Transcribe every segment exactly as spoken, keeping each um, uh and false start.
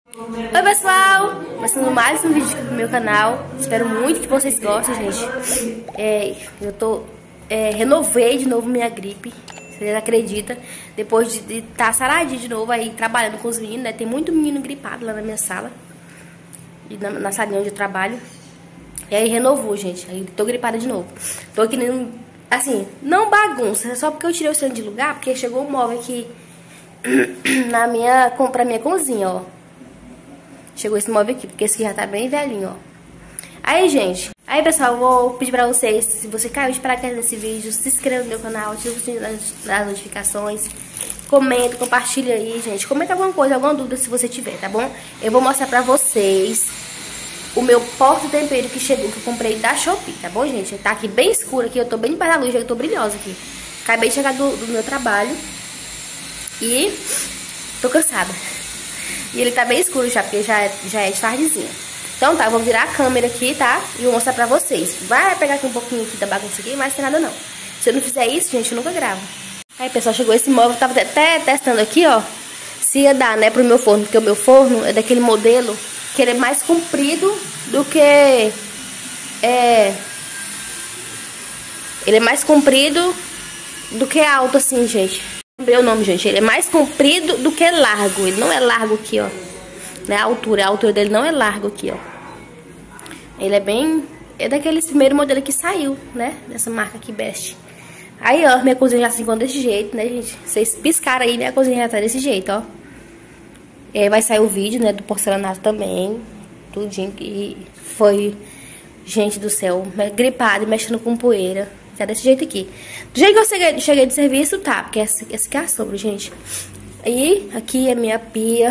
Oi pessoal, começando mais um vídeo aqui pro meu canal. Espero muito que vocês gostem, gente. é, Eu tô é, renovei de novo minha gripe, vocês acreditam? Depois de estar tá saradinha de novo aí, trabalhando com os meninos, né? Tem muito menino gripado lá na minha sala e na, na salinha onde eu trabalho. E aí renovou, gente, aí tô gripada de novo. Tô aqui, assim, não bagunça, é só porque eu tirei o centro de lugar, porque chegou um móvel aqui na minha, pra minha cozinha, ó. Chegou esse móvel aqui, porque esse aqui já tá bem velhinho, ó. Aí, gente, aí, pessoal, eu vou pedir pra vocês, se você caiu de paraquedas nesse vídeo, se inscreva no meu canal, ativa o sininho das notificações, comenta, compartilha aí, gente. Comenta alguma coisa, alguma dúvida se você tiver, tá bom? Eu vou mostrar pra vocês o meu porta-tempero que chegou, que eu comprei da Shopee, tá bom, gente? Tá aqui bem escuro aqui, eu tô bem para a luz, eu tô brilhosa aqui. Acabei de chegar do, do meu trabalho e tô cansada. E ele tá bem escuro já, porque já, já é de tardezinha. Então tá, eu vou virar a câmera aqui, tá? E vou mostrar pra vocês. Vai pegar aqui um pouquinho aqui da bagunça aqui, mas não tem nada não. Se eu não fizer isso, gente, eu nunca gravo. Aí, pessoal, chegou esse móvel, eu tava até testando aqui, ó. Se ia dar, né, pro meu forno, porque o meu forno é daquele modelo que ele é mais comprido do que... É... Ele é mais comprido do que alto, assim, gente. Lembrei o nome, gente. Ele é mais comprido do que largo. Ele não é largo aqui, ó. Né? A altura. A altura dele não é largo aqui, ó. Ele é bem... É daqueles primeiro modelo que saiu, né? Dessa marca aqui, Best. Aí, ó, minha cozinha já se encontra desse jeito, né, gente? Vocês piscaram aí, minha cozinha já tá desse jeito, ó. E aí vai sair o vídeo, né, do porcelanato também. Tudinho que foi... Gente do céu, gripada e mexendo com poeira. Tá desse jeito aqui. Do jeito que eu cheguei, cheguei de serviço, tá. Porque esse, esse aqui é a sombra, gente. E aqui é minha pia.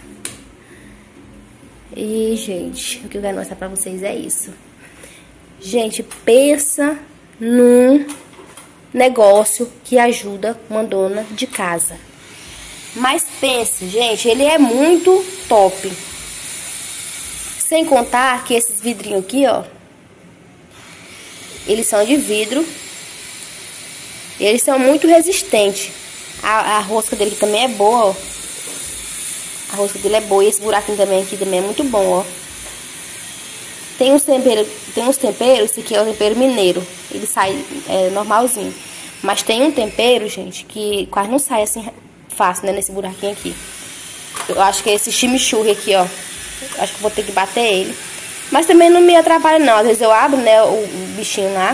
E, gente, o que eu quero mostrar pra vocês é isso. Gente, pensa num negócio que ajuda uma dona de casa. Mas pense, gente, ele é muito top. Sem contar que esses vidrinhos aqui, ó, eles são de vidro. E eles são muito resistentes. A, a rosca dele também é boa, ó. A rosca dele é boa. E esse buraquinho também aqui também é muito bom, ó. Tem uns temperos, tem uns temperos, esse aqui é o tempero mineiro. Ele sai é, normalzinho. Mas tem um tempero, gente, que quase não sai assim fácil, né, nesse buraquinho aqui. Eu acho que é esse chimichurri aqui, ó. Acho que vou ter que bater ele. Mas também não me atrapalha não. Às vezes eu abro, né, o, o bichinho lá.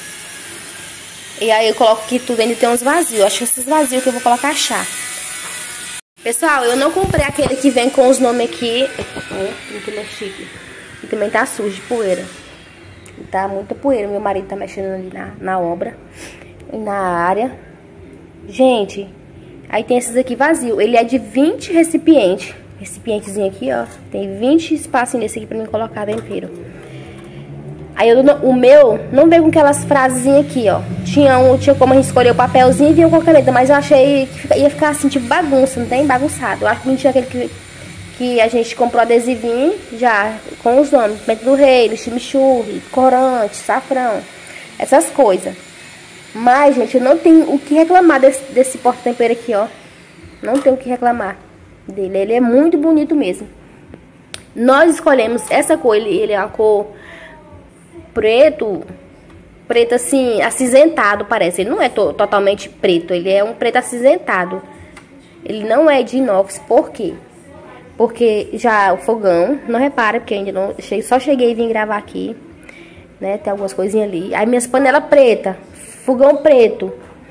E aí eu coloco aqui tudo, ainda tem uns vazios. Acho que esses vazios que eu vou colocar chá. Pessoal, eu não comprei aquele que vem com os nomes aqui. Ó, que mexer aqui. E também tá sujo de poeira. Tá muita poeira. Meu marido tá mexendo ali na, na obra. Na área. Gente, aí tem esses aqui vazio. Ele é de vinte recipientes. Recipientezinho aqui, ó. Tem vinte espaços nesse aqui pra mim colocar tempero. Aí eu, o meu não veio com aquelas frasezinhas aqui, ó. Tinha, um, tinha como a gente escolher o papelzinho e vinha com a caneta. Mas eu achei que ia ficar assim, tipo bagunça, não tem? Bagunçado. Eu acho que não tinha aquele que, que a gente comprou adesivinho já, com os nomes. Pimenta do reino, chimichurri, corante, safrão. Essas coisas. Mas, gente, eu não tenho o que reclamar desse, desse porta-tempero aqui, ó. Não tenho o que reclamar dele. Ele é muito bonito mesmo. Nós escolhemos essa cor. Ele, ele é uma cor preto. Preto assim, acinzentado, parece. Ele não é to totalmente preto. Ele é um preto acinzentado. Ele não é de inox. Por quê? Porque já o fogão, não repara, porque ainda não... Só cheguei e vim gravar aqui, né? Tem algumas coisinhas ali. Aí minhas panelas preta, fogão preto,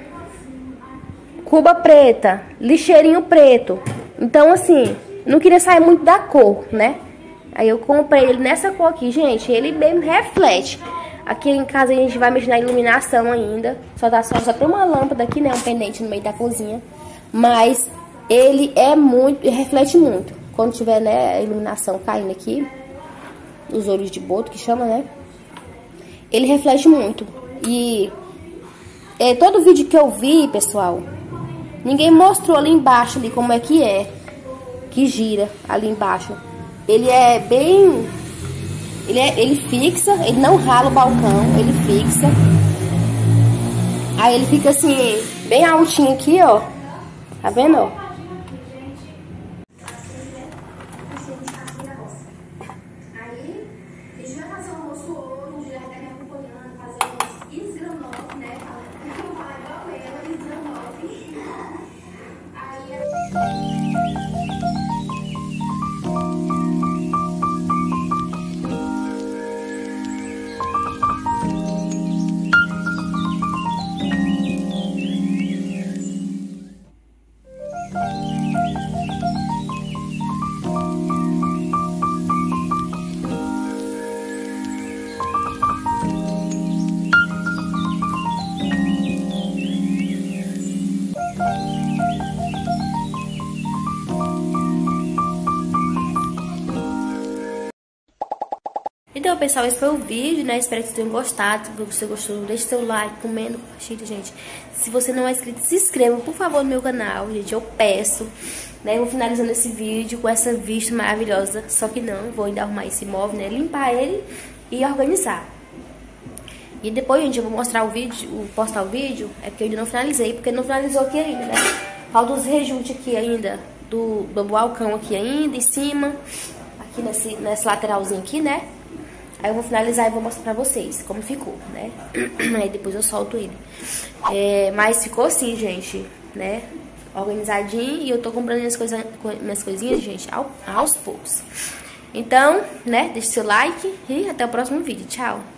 cuba preta, lixeirinho preto. Então, assim, não queria sair muito da cor, né? Aí eu comprei ele nessa cor aqui, gente. Ele bem reflete. Aqui em casa a gente vai mexer na iluminação ainda. Só tá só, só tem uma lâmpada aqui, né? Um pendente no meio da cozinha. Mas ele é muito, reflete muito. Quando tiver, né, a iluminação caindo aqui, os olhos de boto que chama, né? Ele reflete muito. E é, todo vídeo que eu vi, pessoal, ninguém mostrou ali embaixo ali como é que é. Que gira ali embaixo. Ele é bem... Ele, é, ele fixa, ele não rala o balcão, ele fixa. Aí ele fica assim, bem altinho aqui, ó. Tá vendo, ó? Então, pessoal, esse foi o vídeo, né? Espero que vocês tenham gostado. Se você gostou, deixe seu like, comenta, compartilha, gente. Se você não é inscrito, se inscreva, por favor, no meu canal, gente. Eu peço, né? Eu vou finalizando esse vídeo com essa vista maravilhosa. Só que não, vou ainda arrumar esse móvel, né? Limpar ele e organizar. E depois, gente, eu vou mostrar o vídeo, postar o vídeo. É porque eu ainda não finalizei, porque não finalizou aqui ainda, né? Falta os rejuntes aqui ainda, do, do balcão aqui ainda, em cima. Aqui nesse, nesse lateralzinho aqui, né? Aí eu vou finalizar e vou mostrar pra vocês como ficou, né? Aí depois eu solto ele. É, mas ficou assim, gente, né? Organizadinho. E eu tô comprando minhas, coisa, minhas coisinhas, gente, ao, aos poucos. Então, né? Deixe seu like e até o próximo vídeo. Tchau!